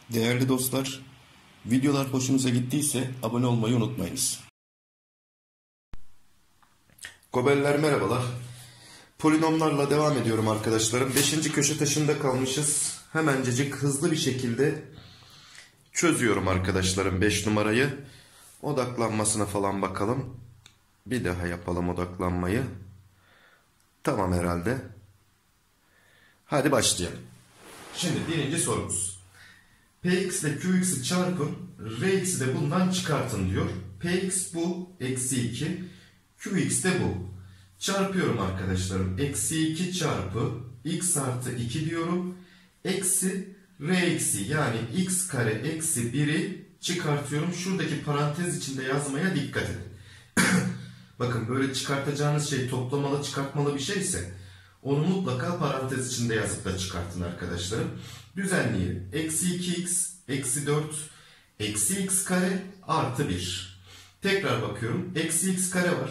Değerli dostlar, videolar hoşunuza gittiyse abone olmayı unutmayınız. Gobeller merhabalar. Polinomlarla devam ediyorum arkadaşlarım. 5. köşe taşında kalmışız. Hemencecik hızlı bir şekilde çözüyorum arkadaşlarım 5 numarayı. Odaklanmasına falan bakalım. Bir daha yapalım odaklanmayı. Tamam herhalde. Hadi başlayalım. Şimdi birinci sorumuz. Px ile Qx'i çarpın, Rx'i de bundan çıkartın diyor. Px bu, eksi 2. Qx de bu. Çarpıyorum arkadaşlarım. Eksi 2 çarpı x artı 2 diyorum. Eksi Rx'i yani x kare eksi 1'i çıkartıyorum. Şuradaki parantez içinde yazmaya dikkat edin. Bakın böyle çıkartacağınız şey toplamalı çıkartmalı bir şeyse onu mutlaka parantez içinde yazıp da çıkartın arkadaşlarım. Düzenleyelim. Eksi 2x, eksi 4, eksi x kare artı 1. Tekrar bakıyorum. Eksi x kare var.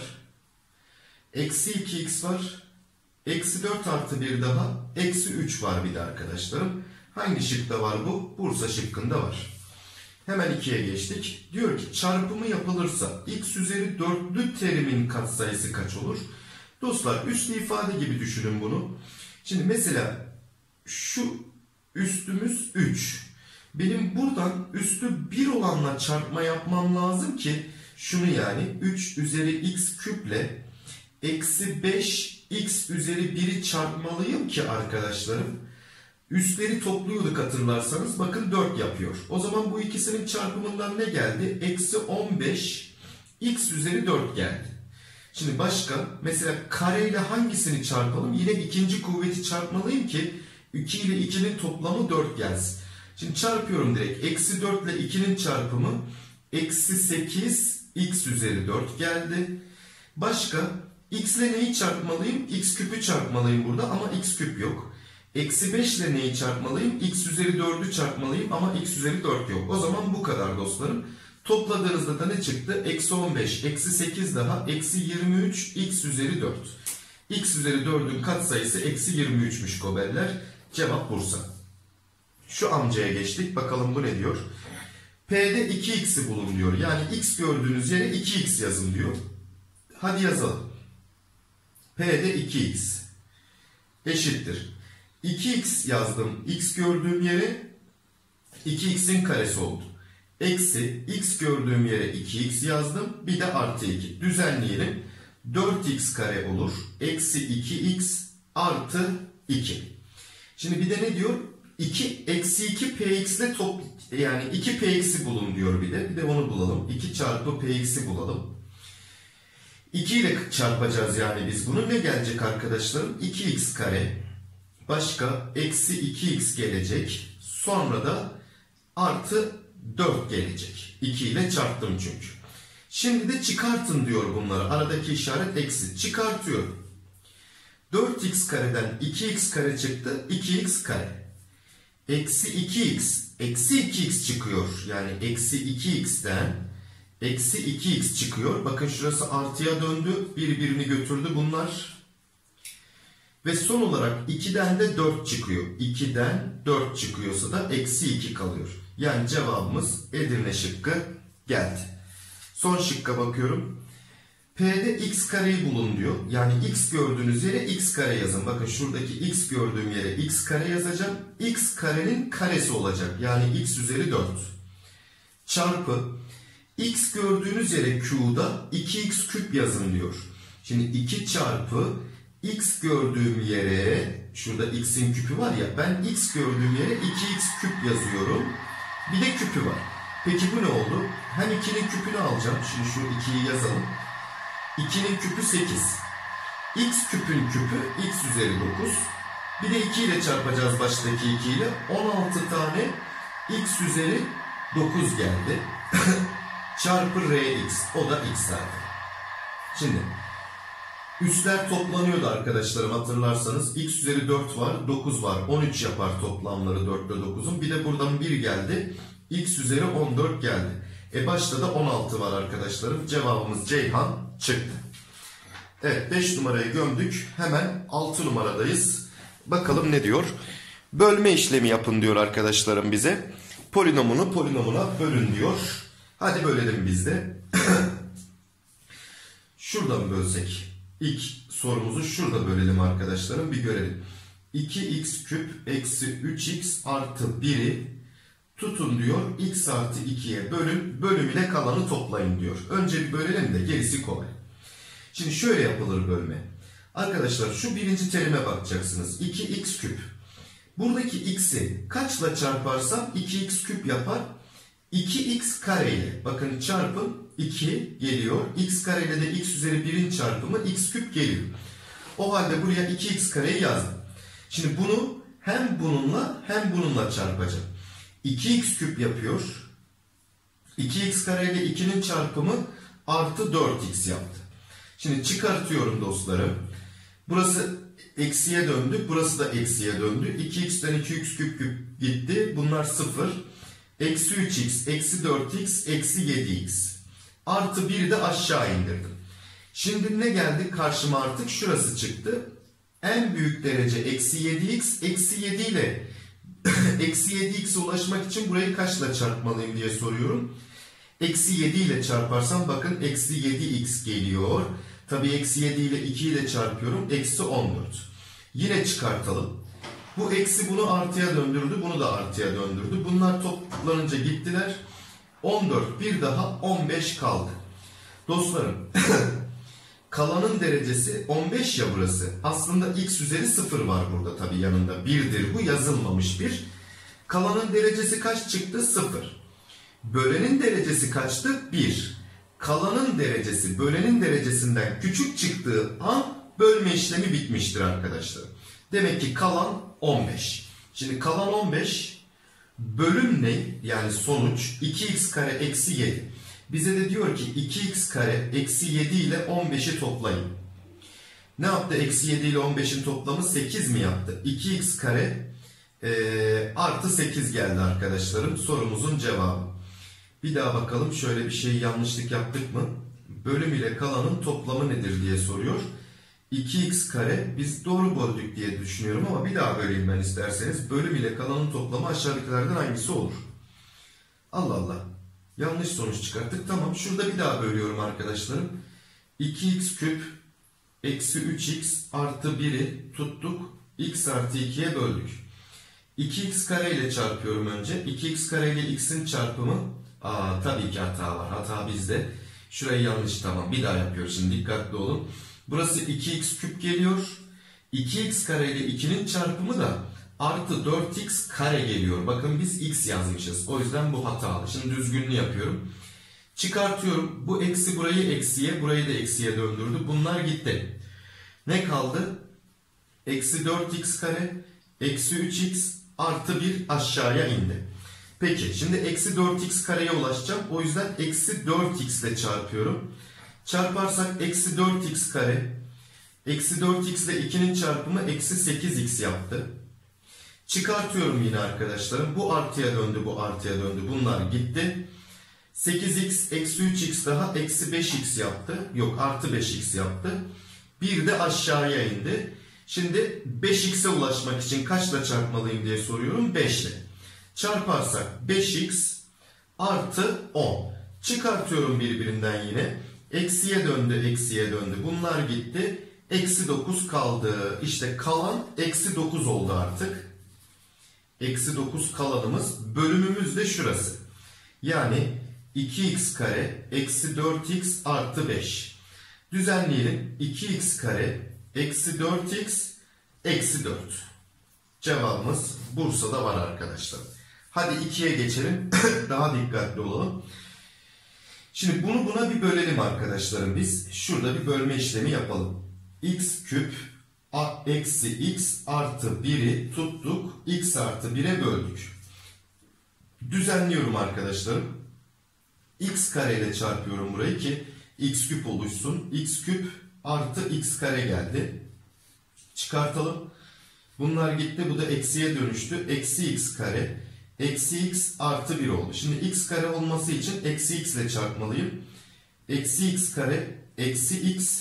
Eksi 2x var. Eksi 4 artı 1 daha. Eksi 3 var bir de arkadaşlarım. Hangi şıkta var bu? Bursa şıkkında var. Hemen 2'ye geçtik. Diyor ki çarpımı yapılırsa x üzeri 4'lü terimin katsayısı kaç olur? Dostlar üslü ifade gibi düşünün bunu. Şimdi mesela şu üstümüz 3. Benim buradan üstü 1 olanla çarpma yapmam lazım ki şunu yani 3 üzeri x küple eksi 5 x üzeri 1'i çarpmalıyım ki arkadaşlarım. Üstleri topluyorduk hatırlarsanız. Bakın 4 yapıyor. O zaman bu ikisinin çarpımından ne geldi? Eksi 15 x üzeri 4 geldi. Şimdi başka mesela kareyle hangisini çarpalım? Yine ikinci kuvveti çarpmalıyım ki 2 ile 2'nin toplamı 4 gelsin. Şimdi çarpıyorum direkt. Eksi 4 ile 2'nin çarpımı eksi 8 x üzeri 4 geldi. Başka x ile neyi çarpmalıyım? X küpü çarpmalıyım burada ama x küp yok. Eksi 5 ile neyi çarpmalıyım? X üzeri 4'ü çarpmalıyım ama x üzeri 4 yok. O zaman bu kadar dostlarım. Topladığınızda da ne çıktı? Eksi 15, eksi 8 daha, eksi 23, x üzeri 4. X üzeri 4'ün katsayısı eksi 23'müş gobeller. Cevap Bursa. Şu amcaya geçtik. Bakalım bu ne diyor? P'de 2x'i bulun diyor. Yani x gördüğünüz yere 2x yazın diyor. Hadi yazalım. P'de 2x eşittir. 2x yazdım. X gördüğüm yere 2x'in karesi oldu. Eksi x gördüğüm yere 2x yazdım. Bir de artı 2. Düzenleyelim. 4x kare olur. Eksi 2x artı 2. Şimdi bir de ne diyor? 2 eksi 2 px ile yani 2 px'i bulun diyor bir de. Bir de onu bulalım. 2 çarpı px'i bulalım. 2 ile çarpacağız yani biz bunu. Ne gelecek arkadaşlarım? 2x kare. Başka eksi 2x gelecek. Sonra da artı 4 gelecek. 2 ile çarptım çünkü. Şimdi de çıkartın diyor bunları. Aradaki işaret eksi. Çıkartıyorum. 4x kareden 2x kare çıktı. 2x kare. Eksi 2x. Eksi 2x çıkıyor. Yani eksi 2x'ten eksi 2x çıkıyor. Bakın şurası artıya döndü. Birbirini götürdü bunlar. Ve son olarak 2'den de 4 çıkıyor. 2'den 4 çıkıyorsa da eksi 2 kalıyor. Yani cevabımız Edirne şıkkı geldi. Son şıkka bakıyorum. P'de x kareyi bulun diyor. Yani x gördüğünüz yere x kare yazın. Bakın şuradaki x gördüğüm yere x kare yazacağım. X karenin karesi olacak. Yani x üzeri 4. Çarpı x gördüğünüz yere Q'da 2x küp yazın diyor. Şimdi 2 çarpı x gördüğüm yere, şurada x'in küpü var ya, ben x gördüğüm yere 2x küp yazıyorum. Bir de küpü var. Peki bu ne oldu? Hem 2'nin küpünü alacağım. Şimdi şu 2'yi yazalım. 2'nin küpü 8. X küpün küpü x üzeri 9. Bir de 2 ile çarpacağız baştaki 2 ile. 16 tane x üzeri 9 geldi. Çarpı rx. O da x zaten. Şimdi üstler toplanıyordu arkadaşlarım hatırlarsanız. X üzeri 4 var, 9 var. 13 yapar toplamları 4 ile 9'un. Bir de buradan 1 geldi. X üzeri 14 geldi. Başta da 16 var arkadaşlarım. Cevabımız Ceyhan çıktı. Evet 5 numarayı gömdük. Hemen 6 numaradayız. Bakalım ne diyor? Bölme işlemi yapın diyor arkadaşlarım bize. polinomunu polinomuna bölün diyor. Hadi bölelim biz de. Şuradan bölsek. İlk sorumuzu şurada bölelim arkadaşlarım. Bir görelim. 2x küp eksi 3x artı 1'i tutun diyor. X artı 2'ye bölün. Bölüm ile kalanı toplayın diyor. Önce bir bölelim de gerisi kolay. Şimdi şöyle yapılır bölme. Arkadaşlar şu birinci terime bakacaksınız. 2x küp. Buradaki x'i kaçla çarparsam 2x küp yapar. 2x kare ile. Bakın çarpım 2 geliyor. X kare ile de x üzeri 1'in çarpımı x küp geliyor. O halde buraya 2x kareyi yazdım. Şimdi bunu hem bununla hem bununla çarpacağım. 2x küp yapıyor. 2x kare ile 2'nin çarpımı artı 4x yaptı. Şimdi çıkartıyorum dostlarım. Burası eksiye döndü. Burası da eksiye döndü. 2x'ten 2x küp gitti. Bunlar 0. Eksi 3x, eksi 4x, eksi 7x. Artı 1'i de aşağı indirdim. Şimdi ne geldi? Karşıma artık şurası çıktı. En büyük derece eksi 7x. Eksi 7 ile eksi 7x'e ulaşmak için burayı kaçla çarpmalıyım diye soruyorum. Eksi 7 ile çarparsam bakın eksi 7x geliyor. Tabi eksi 7 ile 2'yi de çarpıyorum. Eksi 14. Yine çıkartalım. Bu eksi bunu artıya döndürdü. Bunu da artıya döndürdü. Bunlar toplanınca gittiler. 14 bir daha 15 kaldı. Dostlarım kalanın derecesi 15 ya burası. Aslında x üzeri 0 var burada tabi yanında. 1'dir bu, yazılmamış 1. Kalanın derecesi kaç çıktı? 0. Bölenin derecesi kaçtı? 1. Kalanın derecesi bölenin derecesinden küçük çıktığı an bölme işlemi bitmiştir arkadaşlar. Demek ki kalan 15. Şimdi kalan 15, bölüm ne? Yani sonuç 2x kare eksi 7. Bize de diyor ki 2x kare eksi 7 ile 15'i toplayın. Ne yaptı? Eksi 7 ile 15'in toplamı 8 mi yaptı? 2x kare artı 8 geldi arkadaşlarım. Sorumuzun cevabı. Bir daha bakalım, şöyle bir şey yanlışlık yaptık mı? Bölüm ile kalanın toplamı nedir diye soruyor. 2x kare, biz doğru böldük diye düşünüyorum ama bir daha böleyim ben isterseniz. Bölüm ile kalanın toplamı aşağıdakilerden hangisi olur? Allah Allah. Yanlış sonuç çıkarttık. Tamam, şurada bir daha bölüyorum arkadaşlarım. 2x küp eksi 3x artı 1'i tuttuk. X artı 2'ye böldük. 2x kare ile çarpıyorum önce. 2x kare ile x'in çarpımı. Tabii ki hata var. Hata bizde. Şurayı yanlış, tamam. Bir daha yapıyoruz şimdi, dikkatli olun. Burası 2x küp geliyor. 2x kare ile 2'nin çarpımı da artı 4x kare geliyor. Bakın biz x yazmışız. O yüzden bu hatalı. Şimdi düzgününü yapıyorum. Çıkartıyorum. Bu eksi burayı eksiye, burayı da eksiye döndürdü. Bunlar gitti. Ne kaldı? Eksi 4x kare, eksi 3x artı 1 aşağıya indi. Peki şimdi eksi 4x kareye ulaşacağım. O yüzden eksi 4x ile çarpıyorum. Çarparsak eksi 4x kare, eksi 4x ile 2'nin çarpımı eksi 8x yaptı. Çıkartıyorum yine arkadaşlarım. Bu artıya döndü, bu artıya döndü. Bunlar gitti. 8x eksi 3x daha eksi 5x yaptı. Yok, artı 5x yaptı. Bir de aşağıya indi. Şimdi 5x'e ulaşmak için kaçla çarpmalıyım diye soruyorum. 5 ile. Çarparsak 5x artı 10. Çıkartıyorum birbirinden yine. Eksiye döndü, eksiye döndü. Bunlar gitti. Eksi 9 kaldı. İşte kalan eksi 9 oldu artık. Eksi 9 kalanımız. Bölümümüz de şurası. Yani 2x kare eksi 4x artı 5. Düzenleyelim. 2x kare eksi 4x eksi 4. Cevabımız Bursa'da var arkadaşlar. Hadi 2'ye geçelim. Daha dikkatli olalım. Şimdi bunu buna bir bölelim arkadaşlarım biz. Şurada bir bölme işlemi yapalım. X küp eksi x artı 1'i tuttuk. X artı 1'e böldük. Düzenliyorum arkadaşlarım. X kare ile çarpıyorum burayı ki x küp oluşsun. X küp artı x kare geldi. Çıkartalım. Bunlar gitti. Bu da eksiye dönüştü. Eksi x kare. Eksi x artı 1 oldu. Şimdi x kare olması için eksi x ile çarpmalıyım. Eksi x kare eksi x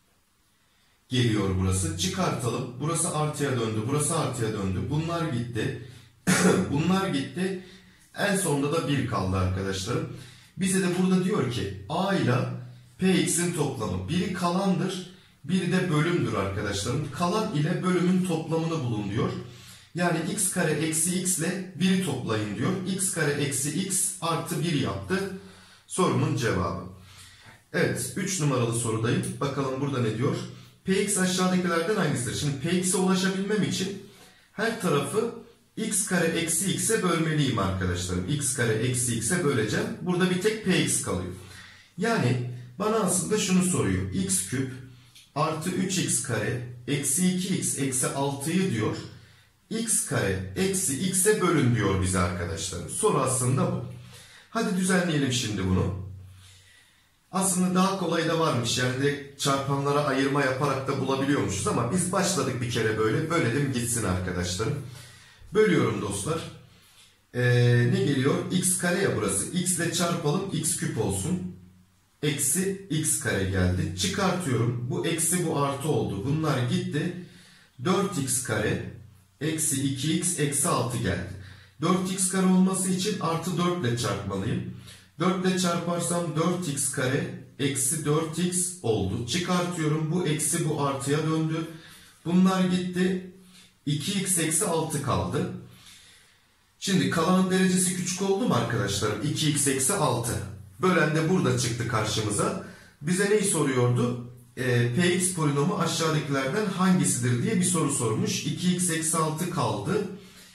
geliyor burası. Çıkartalım. Burası artıya döndü. Burası artıya döndü. Bunlar gitti. Bunlar gitti. En sonunda da 1 kaldı arkadaşlarım. Bize de burada diyor ki a ile px'in toplamı. Biri kalandır, biri de bölümdür arkadaşlarım. Kalan ile bölümün toplamını bulun diyor. Yani x kare eksi x ile 1'i toplayın diyor. X kare eksi x artı 1 yaptı. Sorumun cevabı. Evet, 3 numaralı sorudayım. Bakalım burada ne diyor? Px aşağıdakilerden hangisidir? Şimdi px'e ulaşabilmem için her tarafı x kare eksi x'e bölmeliyim arkadaşlarım. X kare eksi x'e böleceğim. Burada bir tek px kalıyor. Yani bana aslında şunu soruyor. X küp artı 3x kare eksi 2x eksi 6'yı diyor. X kare eksi x'e bölün diyor bize arkadaşlarım. Soru aslında bu. Hadi düzenleyelim şimdi bunu. Aslında daha kolay da varmış. Yani de çarpanlara ayırma yaparak da bulabiliyormuşuz ama biz başladık bir kere böyle. Bölelim gitsin arkadaşlarım. Bölüyorum dostlar. Ne geliyor? X kare ya burası. X ile çarpalım. X küp olsun. Eksi x kare geldi. Çıkartıyorum. Bu eksi bu artı oldu. Bunlar gitti. 4x kare eksi 2x eksi 6 geldi. 4x kare olması için artı 4 ile çarpmalıyım. 4 ile çarparsam 4x kare eksi 4x oldu. Çıkartıyorum. Bu eksi bu artıya döndü. Bunlar gitti. 2x eksi 6 kaldı. Şimdi kalanın derecesi küçük oldu mu arkadaşlarım? 2x eksi 6. Bölen de burada çıktı karşımıza. Bize neyi soruyordu? Px polinomu aşağıdakilerden hangisidir diye bir soru sormuş. 2x eksi 6 kaldı.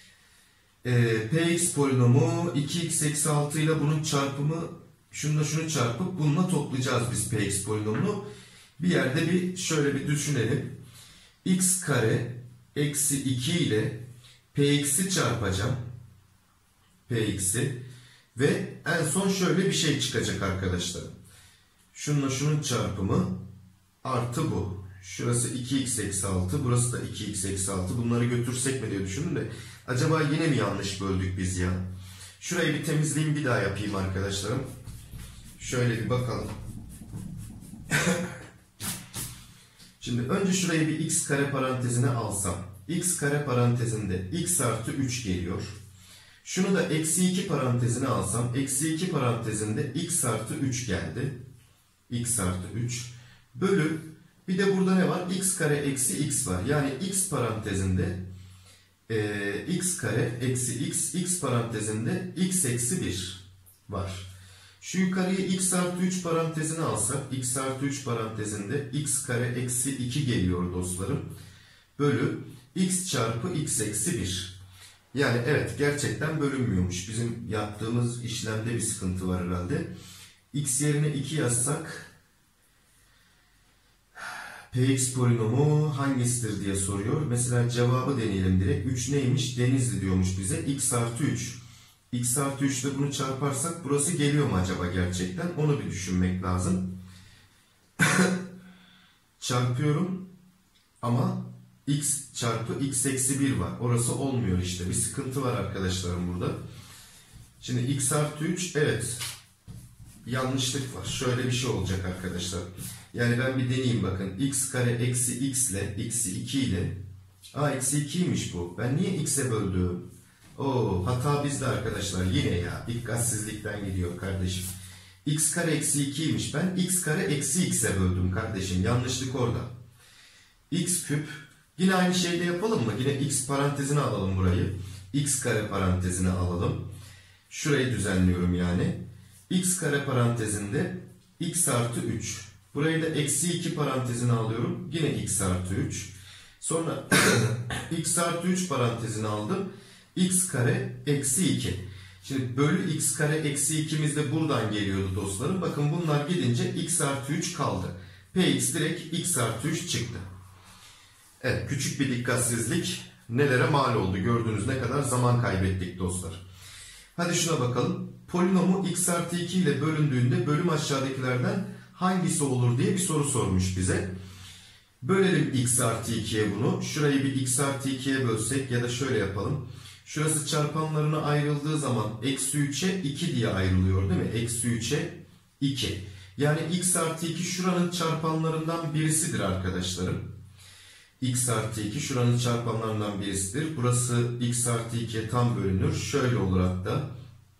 Px polinomu 2x eksi 6 ile bunun çarpımı şununla şunu çarpıp bununla toplayacağız biz Px polinomunu. Bir yerde bir şöyle bir düşünelim. X kare eksi 2 ile Px'i çarpacağım. Px'i ve en son şöyle bir şey çıkacak arkadaşlar. Şununla şunun çarpımı artı bu. Şurası 2x eksi 6. Burası da 2x eksi 6. Bunları götürsek mi diye düşündüm de. Acaba yine mi yanlış böldük biz ya? Şurayı bir temizleyeyim bir daha yapayım arkadaşlarım. Şöyle bir bakalım. Şimdi önce şurayı bir x kare parantezine alsam. X kare parantezinde x artı 3 geliyor. Şunu da eksi 2 parantezine alsam. Eksi 2 parantezinde x artı 3 geldi. X artı 3 bölü bir de burada ne var? X kare eksi x var. Yani x parantezinde x kare eksi x, x parantezinde x eksi 1 var. Şu yukarıyı x artı 3 parantezine alsak, x artı 3 parantezinde x kare eksi 2 geliyor dostlarım. Bölü x çarpı x eksi 1. Yani evet gerçekten bölünmüyormuş. Bizim yaptığımız işlemde bir sıkıntı var herhalde. X yerine 2 yazsak Px polinomu hangisidir diye soruyor. Mesela cevabı deneyelim direkt. 3 neymiş? Denizli diyormuş bize. X artı 3. X artı 3 ile bunu çarparsak burası geliyor mu acaba gerçekten? Onu bir düşünmek lazım. Çarpıyorum ama x çarpı x eksi 1 var. Orası olmuyor işte. Bir sıkıntı var arkadaşlarım burada. Şimdi x artı 3 evet. Yanlışlık var. Şöyle bir şey olacak arkadaşlar. Yani ben bir deneyeyim bakın. X kare eksi x ile x'i 2 ile. Eksi 2'ymiş bu. Ben niye x'e böldüm? Hata bizde arkadaşlar. Yine ya. Dikkatsizlikten gidiyor kardeşim. X kare eksi 2'ymiş. Ben x kare eksi x'e böldüm kardeşim. Yanlışlık orada. X küp. Yine aynı şeyde yapalım mı? Yine x parantezine alalım burayı. X kare parantezine alalım. Şurayı düzenliyorum yani. X kare parantezinde x artı 3. Burayı da eksi 2 parantezine alıyorum. Yine x artı 3. Sonra x artı 3 parantezine aldım. X kare eksi 2. Şimdi bölü x kare eksi 2'miz de buradan geliyordu dostlarım. Bakın bunlar gidince x artı 3 kaldı. Px direkt x artı 3 çıktı. Evet, küçük bir dikkatsizlik nelere mal oldu. Gördüğünüz ne kadar zaman kaybettik dostlar. Hadi şuna bakalım. Polinomu x artı 2 ile bölündüğünde bölüm aşağıdakilerden hangisi olur diye bir soru sormuş bize. Bölelim x artı 2'ye bunu. Şurayı bir x artı 2'ye bölsek ya da şöyle yapalım. Şurası çarpanlarına ayrıldığı zaman eksi 3'e 2 diye ayrılıyor değil mi? Eksi 3'e 2. Yani x artı 2 şuranın çarpanlarından birisidir arkadaşlarım. X artı 2 şuranın çarpanlarından birisidir. Burası x artı 2'ye tam bölünür. Şöyle olur hatta.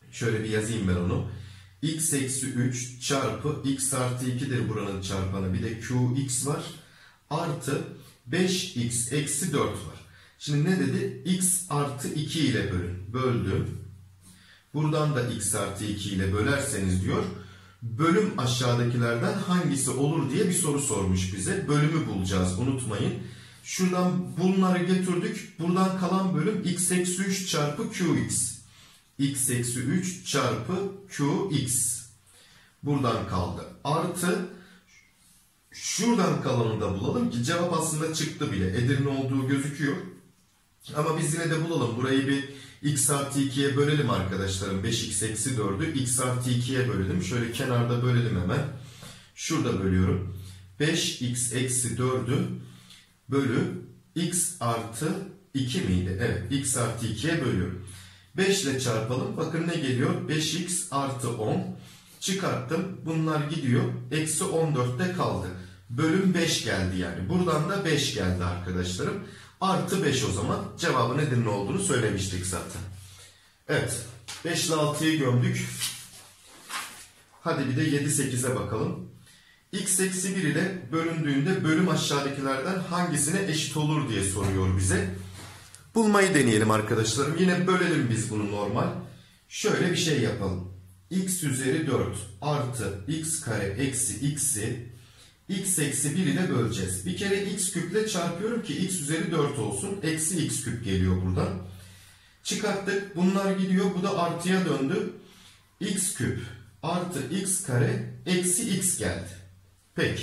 Şöyle bir yazayım ben onu. X eksi 3 çarpı x artı 2'dir buranın çarpanı. Bir de qx var. Artı 5x eksi 4 var. Şimdi ne dedi? X artı 2 ile bölün. Böldüm. Buradan da x artı 2 ile bölerseniz diyor. Bölüm aşağıdakilerden hangisi olur diye bir soru sormuş bize. Bölümü bulacağız, unutmayın. Şuradan bunları getirdik. Buradan kalan bölüm x eksi 3 çarpı qx. X eksi 3 çarpı qx. Buradan kaldı. Artı şuradan kalanını da bulalım ki cevap aslında çıktı bile. Edirne olduğu gözüküyor. Ama biz yine de bulalım. Burayı bir x artı 2'ye bölelim arkadaşlarım. 5x eksi 4'ü x artı 2'ye bölelim. Şöyle kenarda bölelim hemen. Şurada bölüyorum. 5x eksi 4'ü bölü x artı 2 miydi? Evet, x artı 2'ye bölüyorum. 5 ile çarpalım. Bakın ne geliyor? 5x artı 10. Çıkarttım. Bunlar gidiyor. Eksi 14'te kaldı. Bölüm 5 geldi yani. Buradan da 5 geldi arkadaşlarım. Artı 5 o zaman. Cevabı nedir, ne olduğunu söylemiştik zaten. Evet. 5 ile 6'yı gömdük. Hadi bir de 7, 8'e bakalım. X eksi 1 ile bölündüğünde bölüm aşağıdakilerden hangisine eşit olur diye soruyor bize. Bulmayı deneyelim arkadaşlarım. Yine bölelim biz bunu normal. Şöyle bir şey yapalım. X üzeri 4 artı x kare eksi x'i x eksi 1 ile böleceğiz. Bir kere x küple çarpıyorum ki x üzeri 4 olsun. Eksi x küp geliyor buradan. Çıkarttık. Bunlar gidiyor. Bu da artıya döndü. X küp artı x kare eksi x geldi. Peki.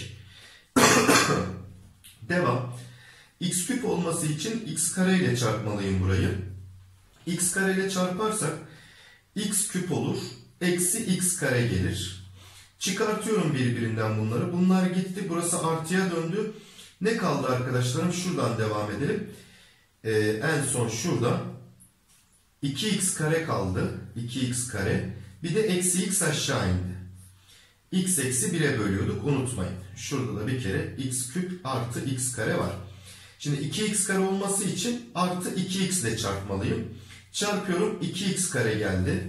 Devam. X küp olması için x kare ile çarpmalıyım burayı. X kare ile çarparsak x küp olur. Eksi x kare gelir. Çıkartıyorum birbirinden bunları. Bunlar gitti. Burası artıya döndü. Ne kaldı arkadaşlarım? Şuradan devam edelim. En son şurada 2x kare kaldı. 2x kare. Bir de eksi x aşağı indi. X eksi 1'e bölüyorduk. Unutmayın. Şurada da bir kere x küp artı x kare var. Şimdi 2x kare olması için artı 2x ile çarpmalıyım. Çarpıyorum. 2x kare geldi.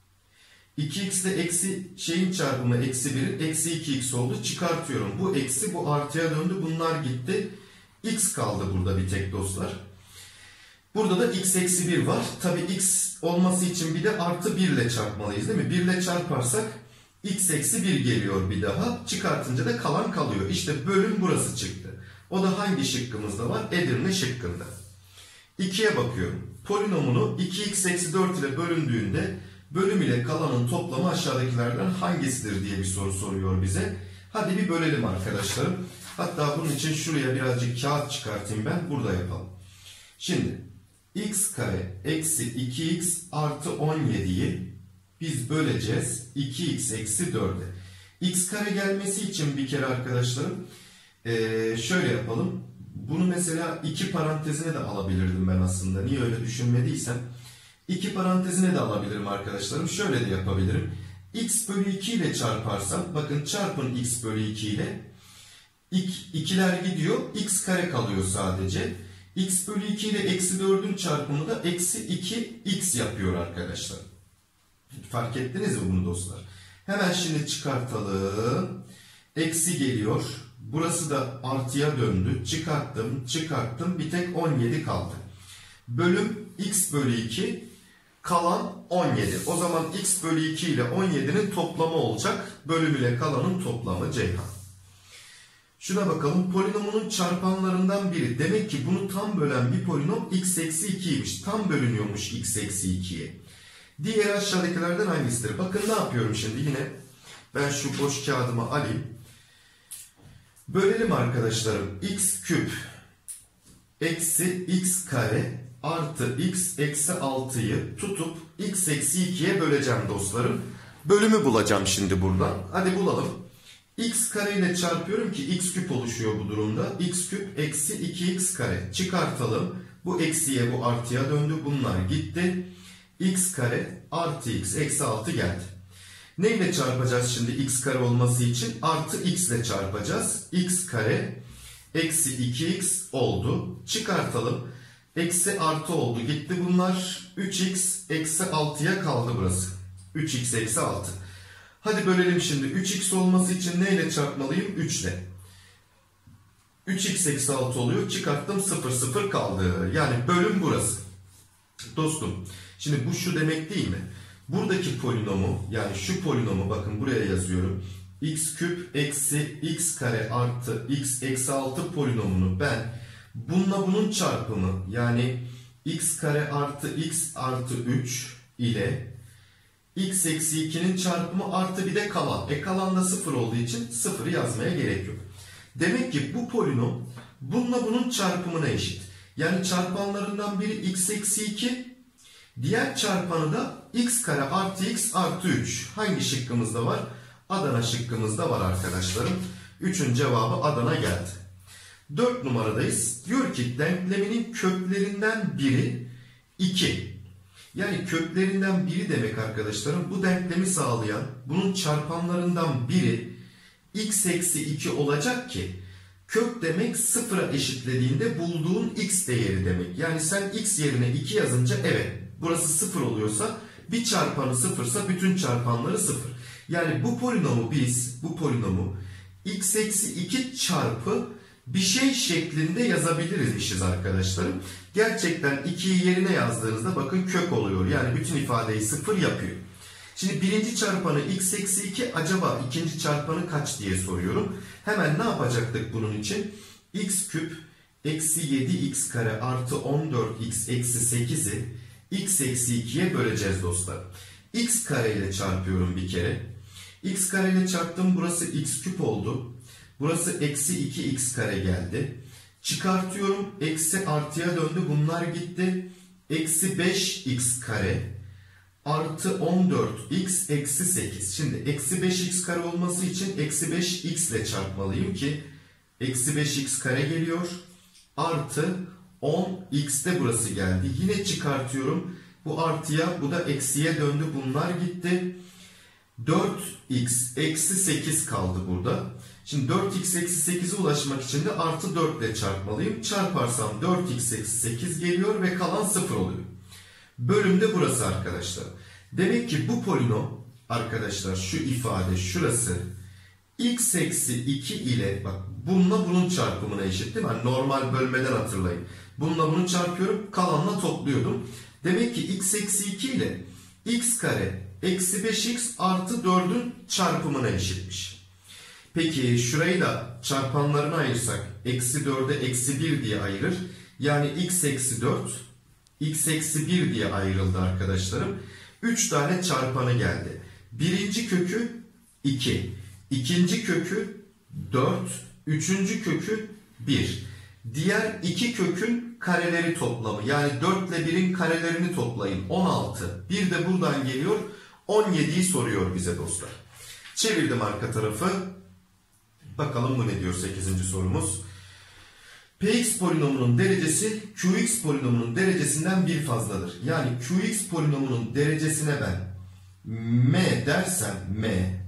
2x ile eksi şeyin çarpımı eksi 1'in eksi 2x oldu. Çıkartıyorum. Bu eksi bu artıya döndü. Bunlar gitti. X kaldı burada bir tek dostlar. Burada da x eksi 1 var. Tabi x olması için bir de artı 1 ile çarpmalıyız değil mi? 1 ile çarparsak x eksi 1 geliyor bir daha. Çıkartınca da kalan kalıyor. İşte bölüm burası çıktı. O da hangi şıkkımızda var? Edirne şıkkında. 2'ye bakıyorum. Polinomunu 2x eksi 4 ile bölündüğünde bölüm ile kalanın toplamı aşağıdakilerden hangisidir diye bir soru soruyor bize. Hadi bir bölelim arkadaşlarım. Hatta bunun için şuraya birazcık kağıt çıkartayım ben. Burada yapalım. Şimdi x kare eksi 2x artı 17'yi biz böleceğiz 2x eksi 4'e. X kare gelmesi için bir kere arkadaşlarım şöyle yapalım. Bunu mesela 2 parantezine de alabilirdim ben aslında. Niye öyle düşünmediysem. 2 parantezine de alabilirim arkadaşlarım. Şöyle de yapabilirim. X bölü 2 ile çarparsam, bakın çarpın x bölü 2 ile. 2'ler gidiyor. X kare kalıyor sadece. X bölü 2 ile eksi 4'ün çarpımı da eksi 2x yapıyor arkadaşlar. Fark ettiniz mi bunu dostlar? Hemen şimdi çıkartalım. Eksi geliyor. Burası da artıya döndü. Çıkarttım. Bir tek 17 kaldı. Bölüm x bölü 2 kalan 17. O zaman x bölü 2 ile 17'nin toplamı olacak. Bölüm ile kalanın toplamı Ceyhan. Şuna bakalım. Polinomunun çarpanlarından biri. Demek ki bunu tam bölen bir polinom x eksi 2'ymiş. Tam bölünüyormuş x eksi 2'ye. Diğer aşağıdakilerden hangisidir? Bakın ne yapıyorum şimdi yine. Ben şu boş kağıdımı alayım. Bölelim arkadaşlarım. X küp eksi x kare artı x eksi 6'yı tutup x eksi 2'ye böleceğim dostlarım. Bölümü bulacağım şimdi buradan. Hadi bulalım. X kare ile çarpıyorum ki x küp oluşuyor bu durumda. X küp eksi 2x kare. Çıkartalım. Bu eksiye bu artıya döndü. Bunlar gitti. X kare artı x eksi 6 geldi. Ne ile çarpacağız şimdi x kare olması için? Artı x ile çarpacağız. X kare eksi 2x oldu. Çıkartalım. Eksi artı oldu. Gitti bunlar. 3x eksi 6'ya kaldı burası. 3x eksi 6. Hadi bölelim şimdi. 3x olması için neyle çarpmalıyım? 3 ile. 3x eksi 6 oluyor. Çıkarttım 0 0 kaldı. Yani bölüm burası. Dostum şimdi bu şu demek değil mi? Buradaki polinomu yani şu polinomu bakın buraya yazıyorum. X küp eksi x kare artı x eksi 6 polinomunu ben bununla bunun çarpımı yani x kare artı x artı 3 ile x eksi 2'nin çarpımı artı bir de kalan. Kalan da 0 olduğu için 0'ı yazmaya gerek yok. Demek ki bu polinom bununla bunun çarpımına eşit. Yani çarpanlarından biri x eksi 2, diğer çarpanı da x kare artı x artı 3. Hangi şıkkımızda var? Adana şıkkımızda var arkadaşlarım. 3'ün cevabı Adana geldi. 4 numaradayız. Diyor ki denkleminin köklerinden biri 2. Yani köklerinden biri demek arkadaşlarım. Bu denklemi sağlayan bunun çarpanlarından biri x eksi 2 olacak ki kök demek sıfıra eşitlediğinde bulduğun x değeri demek. Yani sen x yerine 2 yazınca evet burası 0 oluyorsa bir çarpanı 0'sa bütün çarpanları 0. Yani bu polinomu x eksi 2 çarpı bir şey şeklinde yazabilirizmişiz arkadaşlarım. Gerçekten 2'yi yerine yazdığınızda bakın kök oluyor. Yani bütün ifadeyi 0 yapıyor. Şimdi birinci çarpanı x eksi 2 acaba ikinci çarpanı kaç diye soruyorum. Hemen ne yapacaktık bunun için? X küp eksi 7x kare artı 14x eksi 8'i x eksi 2'ye böleceğiz dostlar. X kare ile çarpıyorum bir kere. X kare ile çarptım burası x küp oldu. Burası eksi 2x kare geldi. Çıkartıyorum eksi artıya döndü bunlar gitti. Eksi 5x kare artı 14x eksi 8. Şimdi eksi 5x kare olması için eksi 5x ile çarpmalıyım ki eksi 5x kare geliyor. Artı 10x de burası geldi. Yine çıkartıyorum. Bu artıya bu da eksiye döndü. Bunlar gitti. 4x eksi 8 kaldı burada. Şimdi 4x eksi 8'e ulaşmak için de artı 4 ile çarpmalıyım. Çarparsam 4x eksi 8 geliyor ve kalan 0 oluyor. Bölümde burası arkadaşlar. Demek ki bu polinom arkadaşlar şu ifade şurası x eksi 2 ile bak bununla bunun çarpımına eşit değil mi? Yani normal bölmeden hatırlayın. Bununla bunu çarpıyorum kalanla topluyordum. Demek ki x eksi 2 ile x kare eksi 5x artı 4'ün çarpımına eşitmiş. Peki şurayı da çarpanlarına ayırsak eksi 4'e eksi 1 diye ayırır. Yani x eksi 4 x eksi 1 diye ayrıldı arkadaşlarım. 3 tane çarpanı geldi. Birinci kökü 2. İkinci kökü 4. Üçüncü kökü 1. Diğer iki kökün kareleri toplamı. Yani 4 ile 1'in karelerini toplayın. 16. Bir de buradan geliyor. 17'yi soruyor bize dostlar. Çevirdim arka tarafı. Bakalım bu ne diyor 8. sorumuz. Px polinomunun derecesi Qx polinomunun derecesinden bir fazladır. Yani Qx polinomunun derecesine ben m dersem m,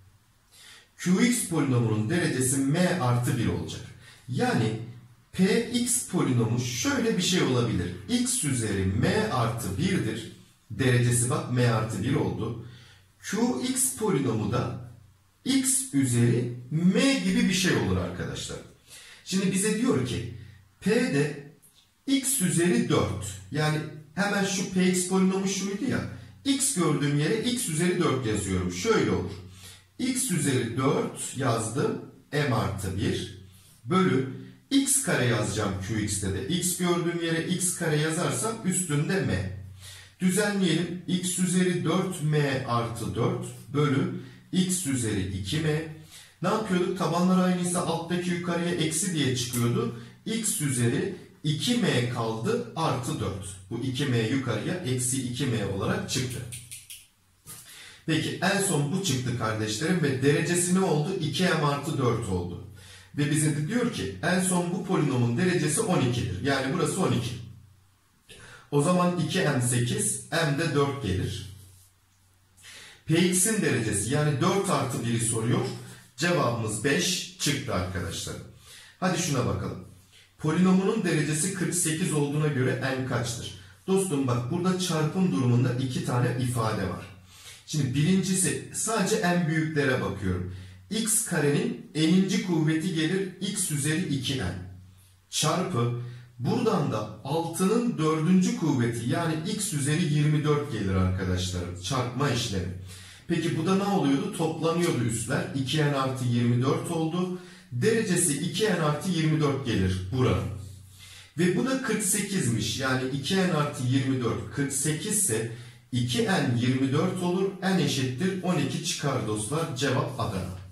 Qx polinomunun derecesi m artı 1 olacak. Yani Px polinomu şöyle bir şey olabilir. X üzeri m artı 1'dir. Derecesi bak m artı 1 oldu. Qx polinomu da x üzeri m gibi bir şey olur arkadaşlar. Şimdi bize diyor ki P'de x üzeri 4. Yani hemen şu Px polinomu şuydu ya. X gördüğüm yere x üzeri 4 yazıyorum. Şöyle olur. X üzeri 4 yazdım. M artı 1 bölü x kare yazacağım Qx'te de. X gördüğüm yere x kare yazarsam üstünde m. Düzenleyelim. X üzeri 4m artı 4 bölü x üzeri 2m. Ne yapıyorduk? Tabanlar aynıysa alttaki yukarıya eksi diye çıkıyordu. X üzeri 2m kaldı artı 4. Bu 2m yukarıya eksi 2m olarak çıktı. Peki en son bu çıktı kardeşlerim ve derecesi ne oldu? 2m artı 4 oldu. Ve bize de diyor ki en son bu polinomun derecesi 12'dir. Yani burası 12. O zaman 2m 8, m de 4 gelir. Px'in derecesi yani 4 artı 1'i soruyor. Cevabımız 5 çıktı arkadaşlar. Hadi şuna bakalım. Polinomunun derecesi 48 olduğuna göre n kaçtır? Dostum bak burada çarpım durumunda 2 tane ifade var. Şimdi birincisi sadece en büyüklere bakıyorum. X karenin n'inci kuvveti gelir x üzeri 2n. Çarpı buradan da 6'nın 4. kuvveti yani x üzeri 24 gelir arkadaşlarım. Çarpma işlemi. Peki bu da ne oluyordu? Toplanıyordu üstler. 2n artı 24 oldu. Derecesi 2n artı 24 gelir buranın. Ve bu da 48'miş. Yani 2n artı 24 48 ise 2n 24 olur. N eşittir 12 çıkar dostlar. Cevap Adana.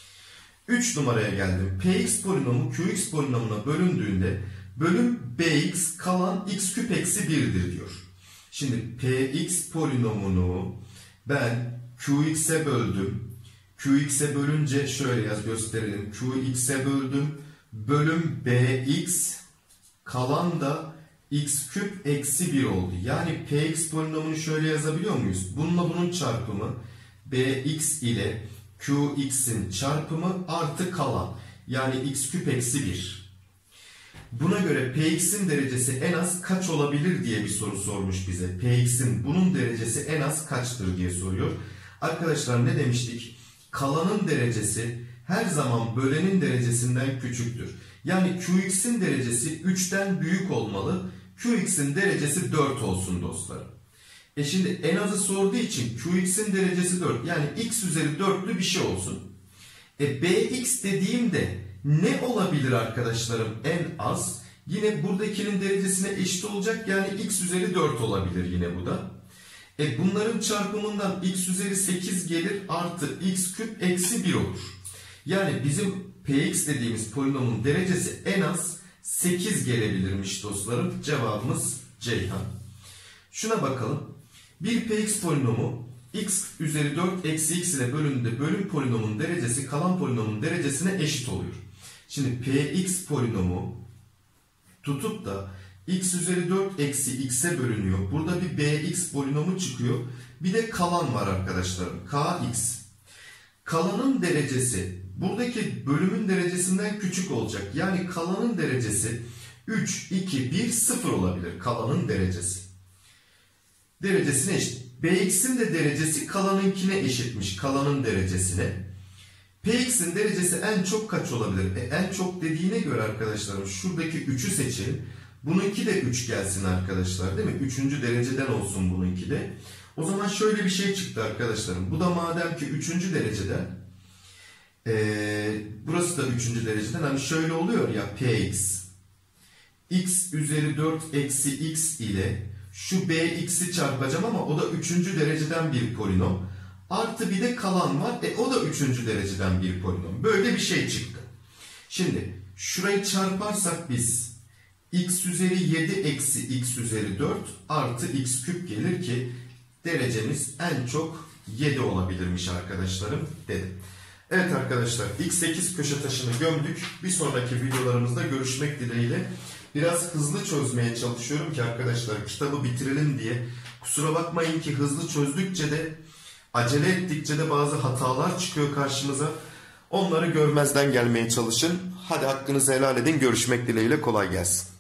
3 numaraya geldim. Px polinomu Qx polinomuna bölündüğünde bölüm Bx kalan x küp eksi 1'dir diyor. Şimdi Px polinomunu ben Qx'e böldüm. Qx'e bölünce şöyle gösterelim. Qx'e böldüm. Bölüm Bx kalan da x küp eksi 1 oldu. Yani Px polinomunu şöyle yazabiliyor muyuz? Bununla bunun çarpımı Bx ile Qx'in çarpımı artı kalan. Yani x küp eksi 1. Buna göre Px'in derecesi en az kaç olabilir diye bir soru sormuş bize. Px'in bunun derecesi en az kaçtır diye soruyor. Arkadaşlar ne demiştik? Kalanın derecesi her zaman bölenin derecesinden küçüktür. Yani Qx'in derecesi 3'ten büyük olmalı. Qx'in derecesi 4 olsun dostlarım. Şimdi en azı sorduğu için Qx'in derecesi 4. Yani x üzeri 4'lü bir şey olsun. Bx dediğimde ne olabilir arkadaşlarım en az? Yine buradakinin derecesine eşit olacak. Yani x üzeri 4 olabilir yine bu da. Bunların çarpımından x üzeri 8 gelir artı x küp eksi 1 olur. Yani bizim Px dediğimiz polinomun derecesi en az 8 gelebilirmiş dostlarım. Cevabımız Ceyhan. Şuna bakalım. Bir Px polinomu x üzeri 4 eksi x ile bölündüğünde bölüm polinomun derecesi kalan polinomun derecesine eşit oluyor. Şimdi Px polinomu tutup da x üzeri 4 eksi x'e bölünüyor. Burada bir Bx polinomu çıkıyor. Bir de kalan var arkadaşlarım. Kx. Kalanın derecesi buradaki bölümün derecesinden küçük olacak. Yani kalanın derecesi 3, 2, 1, 0 olabilir. Kalanın derecesi. Derecesine eşit. Bx'in de derecesi kalanınkine eşitmiş. Kalanın derecesine. Px'in derecesi en çok kaç olabilir? En çok dediğine göre arkadaşlarım şuradaki 3'ü seçin. Bununki de 3 gelsin arkadaşlar değil mi? 3. dereceden olsun bununki de. O zaman şöyle bir şey çıktı arkadaşlarım. Bu da madem ki 3. dereceden. Burası da 3. dereceden. Hani şöyle oluyor ya Px. X üzeri 4 eksi x ile şu Bx'i çarpacağım ama o da 3. dereceden bir polinom. Artı bir de kalan var. O da 3. dereceden bir polinom. Böyle bir şey çıktı. Şimdi şurayı çarparsak biz x üzeri 7 eksi x üzeri 4 artı x küp gelir ki derecemiz en çok 7 olabilirmiş arkadaşlarım dedim. Evet arkadaşlar x8 köşe taşını gömdük. Bir sonraki videolarımızda görüşmek dileğiyle. Biraz hızlı çözmeye çalışıyorum ki arkadaşlar kitabı bitirelim diye. Kusura bakmayın ki hızlı çözdükçe de acele ettikçe de bazı hatalar çıkıyor karşımıza. Onları görmezden gelmeye çalışın. Hadi hakkınızı helal edin. Görüşmek dileğiyle kolay gelsin.